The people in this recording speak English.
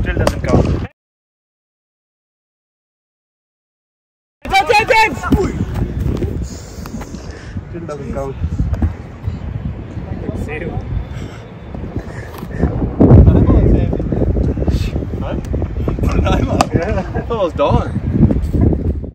Still doesn't count. Still doesn't count. Save. Yeah. I thought I was done.